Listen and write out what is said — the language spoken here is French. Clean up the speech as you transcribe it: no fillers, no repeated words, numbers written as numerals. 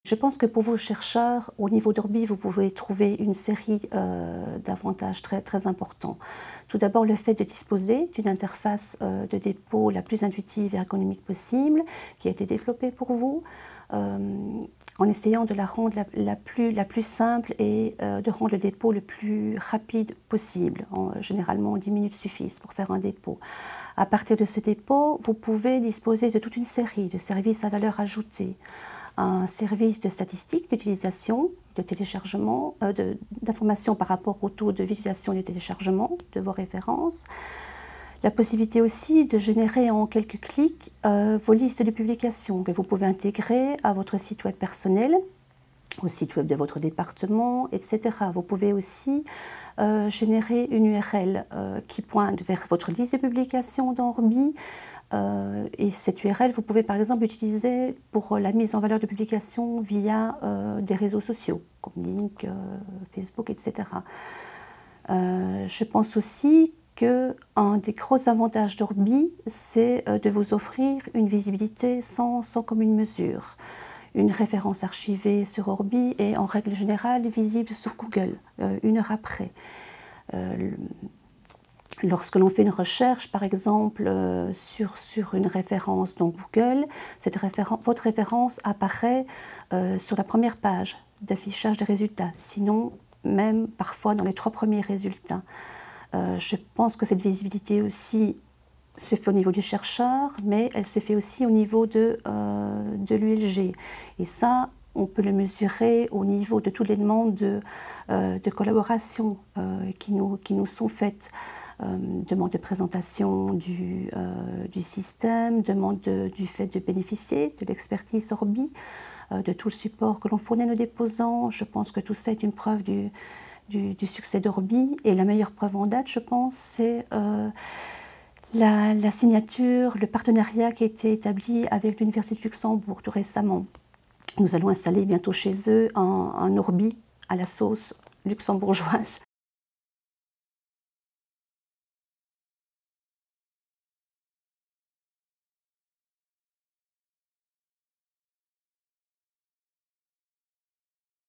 Je pense que pour vos chercheurs, au niveau d'Orbi, vous pouvez trouver une série d'avantages très importants. Tout d'abord, le fait de disposer d'une interface de dépôt la plus intuitive et ergonomique possible, qui a été développée pour vous, en essayant de la rendre la plus simple et de rendre le dépôt le plus rapide possible. Généralement, 10 minutes suffisent pour faire un dépôt. À partir de ce dépôt, vous pouvez disposer de toute une série de services à valeur ajoutée. Un service de statistique d'utilisation, de téléchargement, d'informations par rapport au taux de visualisation et de téléchargement de vos références. La possibilité aussi de générer en quelques clics vos listes de publications que vous pouvez intégrer à votre site web personnel, au site web de votre département, etc. Vous pouvez aussi générer une URL qui pointe vers votre liste de publications dans Orbi. Et cette URL, vous pouvez par exemple l'utiliser pour la mise en valeur de publications via des réseaux sociaux, comme Link, Facebook, etc. Je pense aussi qu'un des gros avantages d'Orbi, c'est de vous offrir une visibilité sans commune mesure. Une référence archivée sur Orbi est en règle générale visible sur Google, 1 heure après. Lorsque l'on fait une recherche, par exemple, sur une référence dans Google, votre référence apparaît sur la première page d'affichage des résultats, sinon même parfois dans les 3 premiers résultats. Je pense que cette visibilité aussi se fait au niveau du chercheur, mais elle se fait aussi au niveau de l'ULG. Et ça, on peut le mesurer au niveau de toutes les demandes de collaboration qui nous sont faites. Demande de présentation du système, demande du fait de bénéficier de l'expertise Orbi, de tout le support que l'on fournit à nos déposants. Je pense que tout ça est une preuve du succès d'Orbi. Et la meilleure preuve en date, je pense, c'est la signature, le partenariat qui a été établi avec l'Université de Luxembourg tout récemment. Nous allons installer bientôt chez eux un Orbi à la sauce luxembourgeoise.